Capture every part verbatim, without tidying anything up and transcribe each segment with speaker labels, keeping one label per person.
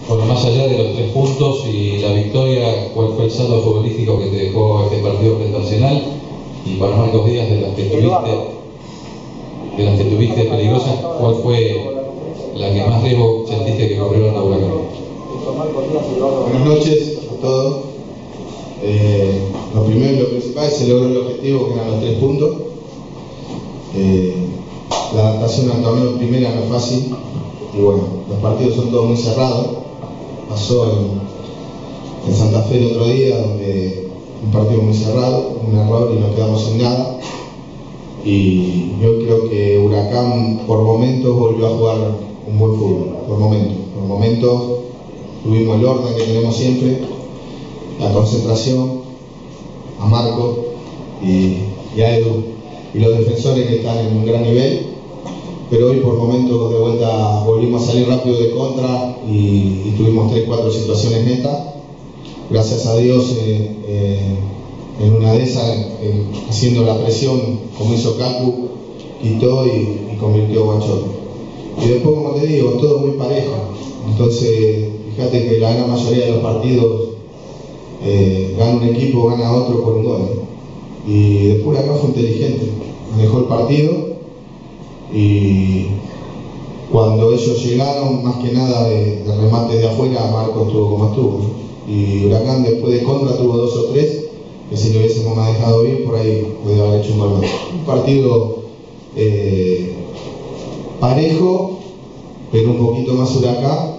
Speaker 1: Bueno, más allá de los tres puntos y la victoria, ¿cuál fue el saldo futbolístico que te dejó este partido frente a Arsenal? Y para Marcos Díaz, de las que tuviste, de las que tuviste peligrosas, ¿cuál fue la que más riesgo sentiste que corrieron a Huracán?
Speaker 2: Buenas noches a todos. Eh, lo primero y lo principal, se logró el objetivo, que eran los tres puntos. Eh, la adaptación al torneo en primera no es fácil, y bueno, los partidos son todos muy cerrados. Pasó en, en Santa Fe el otro día, donde un partido muy cerrado, un error y nos quedamos sin nada. Y yo creo que Huracán por momentos volvió a jugar un buen fútbol, por momentos. Por momentos tuvimos el orden que tenemos siempre, la concentración, a Marco y, y a Edu y los defensores que están en un gran nivel. Pero hoy por momentos de vuelta volvimos a salir rápido de contra y, y tuvimos tres cuatro situaciones netas. Gracias a Dios, eh, eh, en una de esas, eh, haciendo la presión como hizo Cacu, quitó y, y convirtió Guachote. Y después, como te digo, todo muy parejo. Entonces, fíjate que la gran mayoría de los partidos eh, gana un equipo, gana otro por un gol. Y después acá fue inteligente, manejó el partido. Y cuando ellos llegaron, más que nada de, de remate de afuera, Marcos estuvo como estuvo. Y Huracán después de contra tuvo dos o tres, que si lo hubiésemos manejado bien, por ahí podría haber hecho un gol más. Un partido eh, parejo, pero un poquito más Huracán.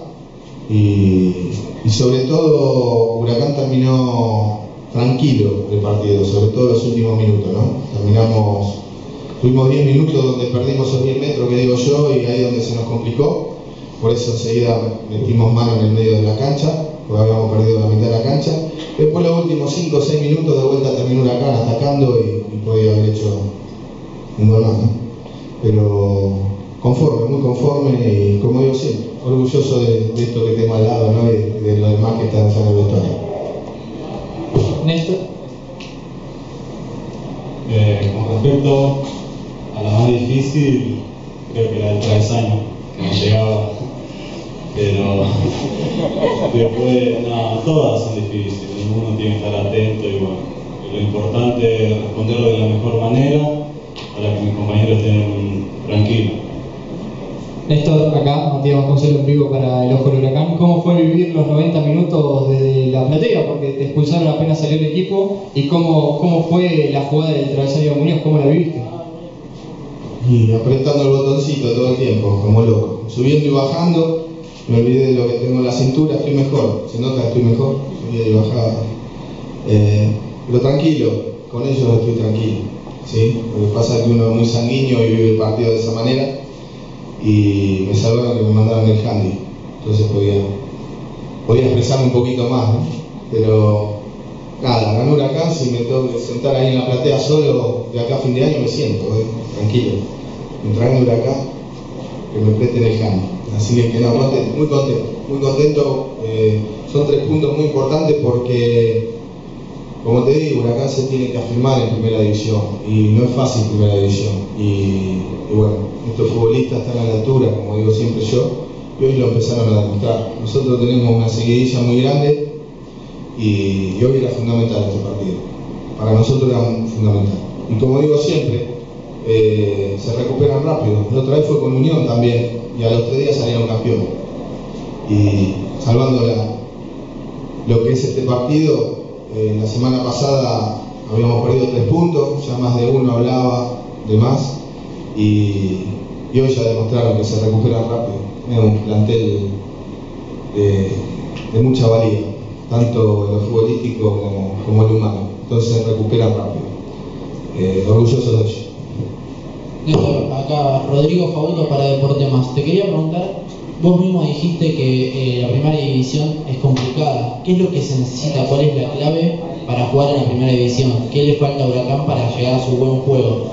Speaker 2: Y, y sobre todo, Huracán terminó tranquilo el partido, sobre todo los últimos minutos, ¿no? Terminamos... Tuvimos diez minutos donde perdimos esos diez metros que digo yo, y ahí donde se nos complicó. Por eso enseguida metimos mano en el medio de la cancha, porque habíamos perdido la mitad de la cancha. Después los últimos cinco o seis minutos de vuelta terminó Huracán atacando y, y podía haber hecho un gol más, ¿no? Pero conforme, muy conforme, y como digo siempre, orgulloso de, de esto que tengo al lado, ¿no? Y de, de lo demás que están en el vestuario.
Speaker 3: Néstor.
Speaker 4: Eh, con respecto a la más difícil, creo que era el travesaño, que no llegaba, pero después, nada, todas son difíciles, uno tiene que estar atento y bueno, lo importante es responderlo de la mejor manera para que mis compañeros estén tranquilos.
Speaker 3: Néstor, acá, Matías Vasconcelos en vivo para El Ojo del Huracán. ¿Cómo fue vivir los noventa minutos de la platea? Porque te expulsaron apenas salió el equipo. ¿Y cómo, cómo fue la jugada del travesaño de Muñoz? ¿Cómo la viviste?
Speaker 2: Y apretando el botoncito todo el tiempo, como loco. Subiendo y bajando, me olvidé de lo que tengo en la cintura, estoy mejor. Se nota que estoy mejor, subía y bajaba. Eh, pero tranquilo, con ellos estoy tranquilo, ¿sí? Lo que pasa es que uno es muy sanguíneo y vive el partido de esa manera. Y me salvaron que me mandaron el handy, entonces podía, podía expresarme un poquito más, ¿no? Pero nada, ganó Huracán. Si me tengo que sentar ahí en la platea solo de acá a fin de año, me siento, ¿eh? Tranquilo. Mientras gane Huracán, que me presten el handy. Así que no, contento, muy contento, muy contento. Eh, son tres puntos muy importantes porque, como te digo, Huracán se tiene que afirmar en primera división y no es fácil primera división. Y, y bueno, estos futbolistas están a la altura, como digo siempre yo, y hoy lo empezaron a demostrar. Nosotros tenemos una seguidilla muy grande y, y hoy era fundamental este partido. Para nosotros era fundamental. Y como digo siempre, eh, se recuperan rápido. La otra vez fue con Unión también, y a los tres días salieron campeones. Y salvando la, lo que es este partido, eh, la semana pasada habíamos perdido tres puntos, ya más de uno hablaba de más. Y, y hoy ya demostraron que se recuperan rápido. Es un plantel de, de mucha valía, tanto en lo futbolístico como, como en lo humano. Entonces se recuperan rápido. Eh, orgulloso de ellos.
Speaker 5: Néstor, acá Rodrigo Fauto para Deporte Más. Te quería preguntar, vos mismo dijiste que eh, la primera división es complicada. ¿Qué es lo que se necesita? ¿Cuál es la clave para jugar en la primera división? ¿Qué le falta a Huracán para llegar a su buen juego?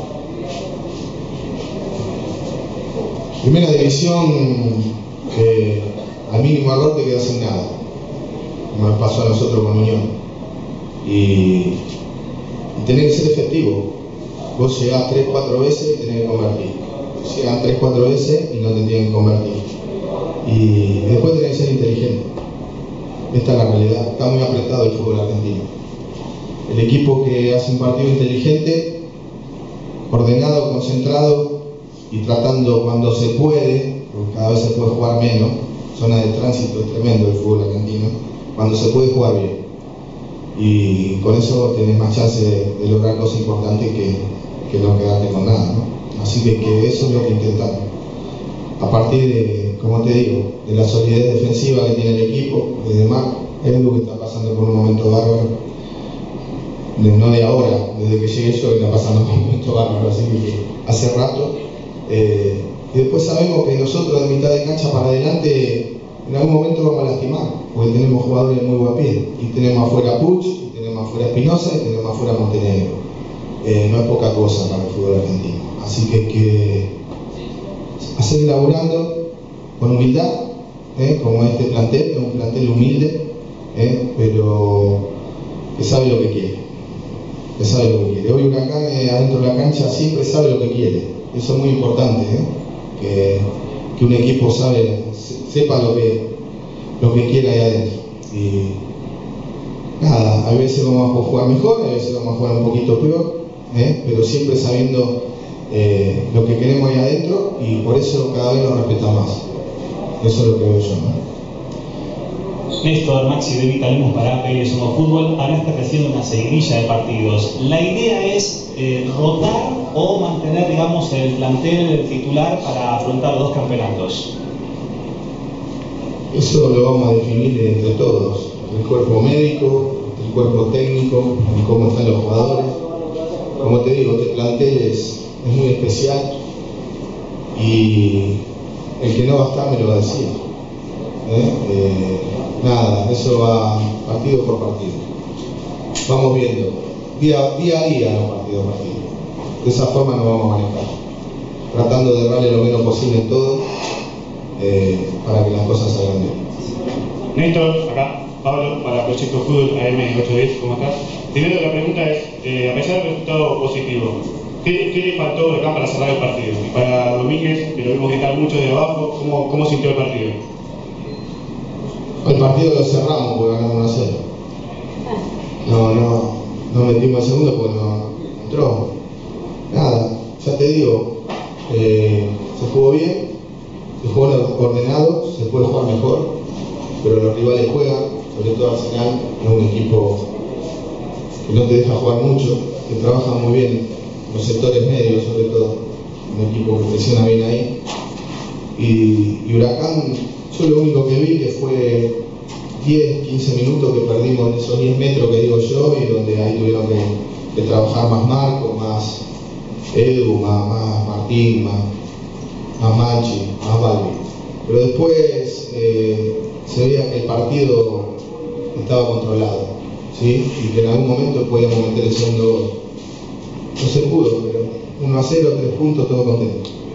Speaker 2: Primera división, eh, al mínimo error te quedas sin nada, como nos pasó a nosotros con Unión. Y, y tenés que ser efectivo. Vos llegás tres, cuatro veces y tenés que convertir. Llegan tres, cuatro veces y no te tienen que convertir. Y después tenés que ser inteligente. Esta es la realidad. Está muy apretado el fútbol argentino. El equipo que hace un partido inteligente, ordenado, concentrado y tratando cuando se puede, porque cada vez se puede jugar menos, zona de tránsito es tremendo el fútbol argentino, cuando se puede jugar bien. Y con eso tenés más chance de, de lograr cosas importantes que, que no quedarte con nada, ¿no? Así que, que eso es lo que intentamos. A partir de, como te digo, de la solidez defensiva que tiene el equipo, de demás, Edu que está pasando por un momento bárbaro, de, no de ahora, desde que llegué yo que está pasando por un momento bárbaro, así que hace rato. Eh, y después sabemos que nosotros de mitad de cancha para adelante en algún momento vamos a lastimar, porque tenemos jugadores muy buen pie, y tenemos afuera Puch, y tenemos afuera Espinosa, y tenemos afuera Montenegro. Eh, no es poca cosa para el fútbol argentino. Así que hay que a seguir laburando con humildad, ¿eh? Como este plantel, es un plantel humilde, ¿eh? Pero que sabe lo que quiere, que sabe lo que quiere. Hoy Huracán eh, adentro de la cancha siempre sabe lo que quiere, eso es muy importante, ¿eh? que, que un equipo sabe, sepa lo que, lo que quiere ahí adentro. Y nada, a veces vamos a jugar mejor, a veces vamos a jugar un poquito peor, ¿eh? Pero siempre sabiendo Eh, lo que queremos ahí adentro, y por eso cada vez nos respeta más. Eso es lo que veo yo, ¿no?
Speaker 6: Néstor, Maxi de Vitalismo para P L Somos Fútbol. Hablaste recién de una seguidilla de partidos. ¿La idea es eh, rotar o mantener, digamos, el plantel el titular para afrontar dos campeonatos?
Speaker 2: Eso lo vamos a definir entre todos, el cuerpo médico, el cuerpo técnico, en cómo están los jugadores. Como te digo, este plantel es es muy especial y el que no va a estar me lo va a decir. ¿Eh? Eh, nada, eso va partido por partido. Vamos viendo, día, día a día, no partido a partido. De esa forma nos vamos a manejar, tratando de darle lo menos posible en todo, eh, para que las cosas salgan bien.
Speaker 7: Néstor, acá, Pablo, para Proyecto Fútbol A M ochocientos diez, ¿cómo estás? Primero la pregunta es, eh, a pesar del resultado positivo, ¿Qué, ¿Qué le faltó acá para cerrar el partido? Y para Domínguez, que lo vimos gritar mucho de abajo, ¿cómo, cómo sintió el partido?
Speaker 2: El partido lo cerramos porque ganamos uno a cero. No, no, no metimos el segundo porque no entró. Nada, ya te digo, eh, se jugó bien, se jugó ordenado, se puede jugar mejor, pero los rivales juegan, sobre todo Arsenal, es un equipo que no te deja jugar mucho, que trabaja muy bien los sectores medios, sobre todo, un equipo que presiona bien ahí. Y, y Huracán, yo lo único que vi que fue diez, quince minutos que perdimos en esos diez metros que digo yo, y donde ahí tuvieron que, que trabajar más Marco, más Edu, más, más Martín, más, más Machi, más Balbi. Pero después eh, se veía que el partido estaba controlado, ¿sí? Y que en algún momento podíamos meter el segundo gol. No se pudo, pero uno a cero, tres puntos, todo contento.